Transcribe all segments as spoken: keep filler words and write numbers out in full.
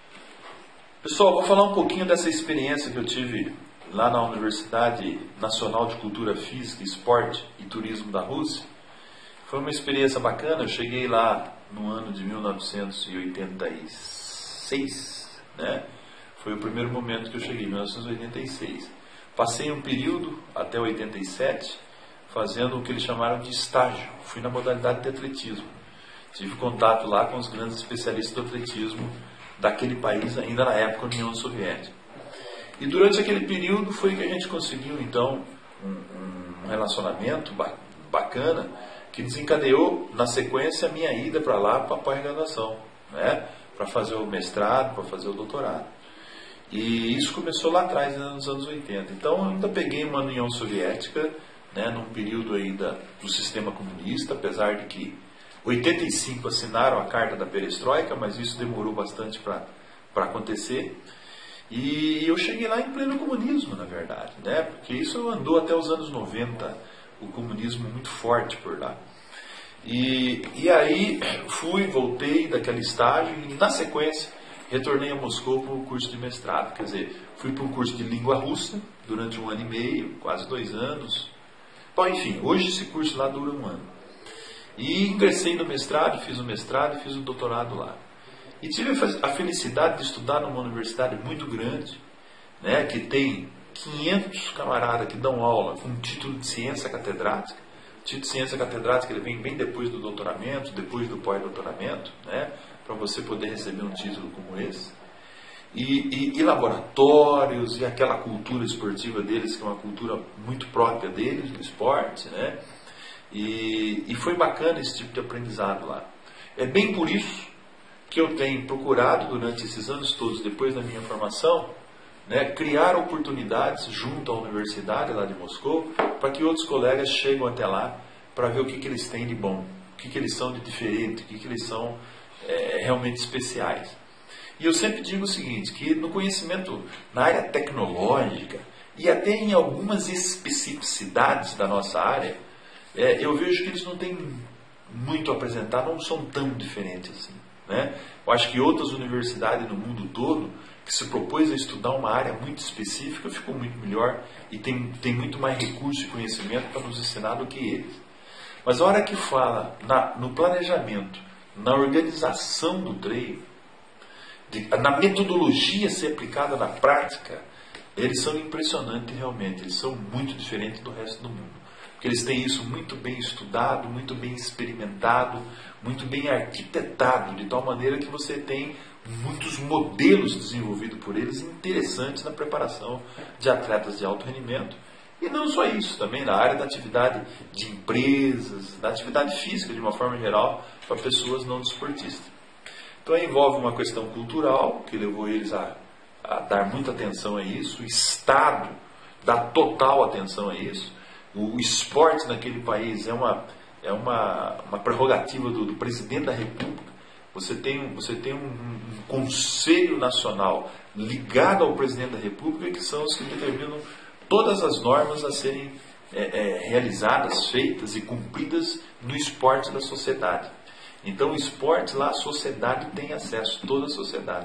Pessoal, vou falar um pouquinho dessa experiência que eu tive lá na Universidade Nacional de Cultura Física, Esporte e Turismo da Rússia. Foi uma experiência bacana. Eu cheguei lá no ano de mil novecentos e oitenta e seis, né? Foi o primeiro momento que eu cheguei, mil novecentos e oitenta e seis. Passei um período, até oitenta e sete, fazendo o que eles chamaram de estágio. Fui na modalidade de atletismo. Tive contato lá com os grandes especialistas do atletismo daquele país, ainda na época União Soviética. E durante aquele período foi que a gente conseguiu, então, um, um relacionamento bacana, que desencadeou, na sequência, a minha ida para lá para a pós-graduação, né? Para fazer o mestrado, para fazer o doutorado. E isso começou lá atrás, né, nos anos oitenta. Então, eu ainda peguei uma União Soviética, né, num período ainda do sistema comunista, apesar de que em oitenta e cinco assinaram a Carta da Perestroika, mas isso demorou bastante para acontecer. E eu cheguei lá em pleno comunismo, na verdade, né? Porque isso andou até os anos noventa, o comunismo muito forte por lá. E, e aí fui, voltei daquele estágio e, na sequência, retornei a Moscou para o curso de mestrado. Quer dizer, fui para um curso de língua russa durante um ano e meio, quase dois anos. Bom, enfim, hoje esse curso lá dura um ano. E ingressei no mestrado, fiz o mestrado e fiz o doutorado lá. E tive a felicidade de estudar numa universidade muito grande, né, que tem quinhentos camaradas que dão aula com título de ciência catedrática. O título de ciência catedrática ele vem bem depois do doutoramento, depois do pós-doutoramento, né, para você poder receber um título como esse. E, e, e laboratórios, e aquela cultura esportiva deles, que é uma cultura muito própria deles, do esporte, né? E, e foi bacana esse tipo de aprendizado lá. É bem por isso que eu tenho procurado, durante esses anos todos, depois da minha formação, né, criar oportunidades junto à universidade lá de Moscou, para que outros colegas cheguem até lá, para ver o que, que eles têm de bom, o que, que eles são de diferente, o que, que eles são é, realmente especiais. E eu sempre digo o seguinte, que no conhecimento, na área tecnológica, e até em algumas especificidades da nossa área, É, eu vejo que eles não têm muito a apresentar, não são tão diferentes assim, né? Eu acho que outras universidades no mundo todo, que se propôs a estudar uma área muito específica, ficou muito melhor e tem, tem muito mais recurso e conhecimento para nos ensinar do que eles. Mas a hora que fala na, no planejamento, na organização do treino, de, na metodologia ser aplicada na prática, eles são impressionantes realmente, eles são muito diferentes do resto do mundo. Porque eles têm isso muito bem estudado, muito bem experimentado, muito bem arquitetado, de tal maneira que você tem muitos modelos desenvolvidos por eles interessantes na preparação de atletas de alto rendimento. E não só isso, também na área da atividade de empresas, da atividade física de uma forma geral, para pessoas não desportistas. Então envolve uma questão cultural, que levou eles a, a dar muita atenção a isso, o Estado dá total atenção a isso. O esporte naquele país é uma, é uma, uma prerrogativa do, do presidente da República. Você tem, você tem um, um conselho nacional ligado ao presidente da República, que são os que determinam todas as normas a serem é, é, realizadas, feitas e cumpridas no esporte da sociedade. Então o esporte lá, a sociedade tem acesso, toda a sociedade.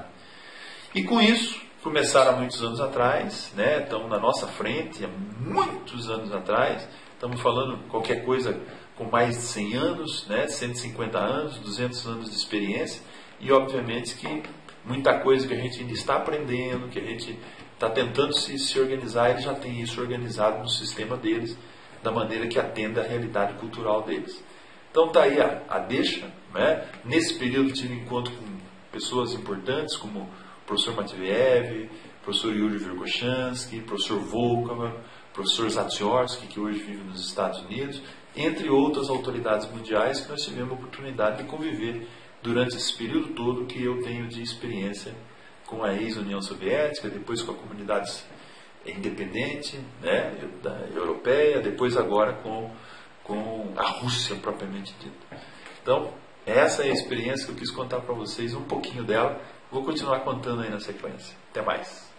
E com isso, começaram há muitos anos atrás, né? Estamos na nossa frente, há muitos anos atrás, estamos falando qualquer coisa com mais de cem anos, né? cento e cinquenta anos, duzentos anos de experiência, e obviamente que muita coisa que a gente ainda está aprendendo, que a gente está tentando se, se organizar, eles já têm isso organizado no sistema deles, da maneira que atenda à realidade cultural deles. Então está aí a, a deixa, né? Nesse período tive encontro com pessoas importantes, como o professor Matviev, professor Yuri Verkhoshansky, professor Volkova, professor Zatsiorsky, que hoje vive nos Estados Unidos, entre outras autoridades mundiais que nós tivemos a oportunidade de conviver durante esse período todo que eu tenho de experiência com a ex-União Soviética, depois com a comunidade independente, né, da europeia, depois agora com, com a Rússia propriamente dita. Então, essa é a experiência que eu quis contar para vocês, um pouquinho dela. Vou continuar contando aí na sequência. Até mais.